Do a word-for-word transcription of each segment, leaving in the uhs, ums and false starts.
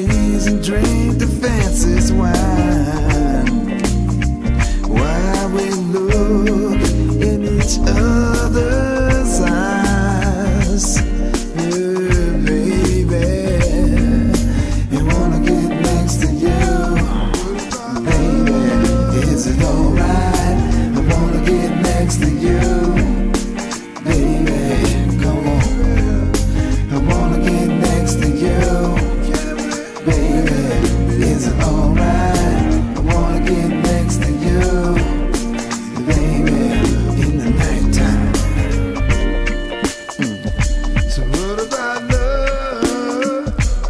knees and drink the fanciest wine, while we look in each other's eyes. Yeah, baby, I wanna get next to you. Baby, is it alright? I wanna get next to you. Baby, come on. I wanna get next to you. Baby, is it alright? I wanna get next to you. Baby, in the nighttime. Mm. So what about love?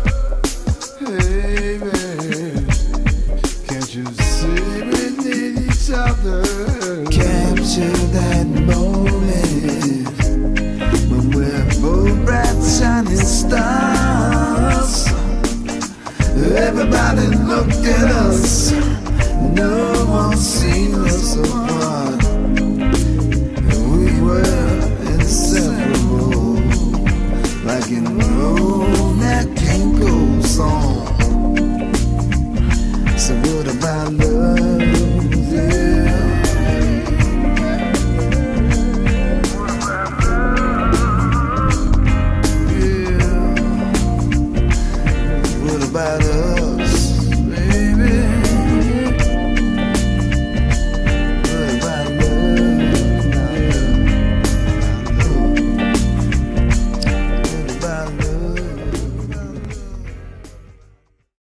Hey, baby, can't you see we need each other? Capture that moment when we're both bright shining stars. Everybody look at us, no one seen us apart. We were inseparable, like an old Nat King Cole song. So what about love? Yeah. Yeah. What about us?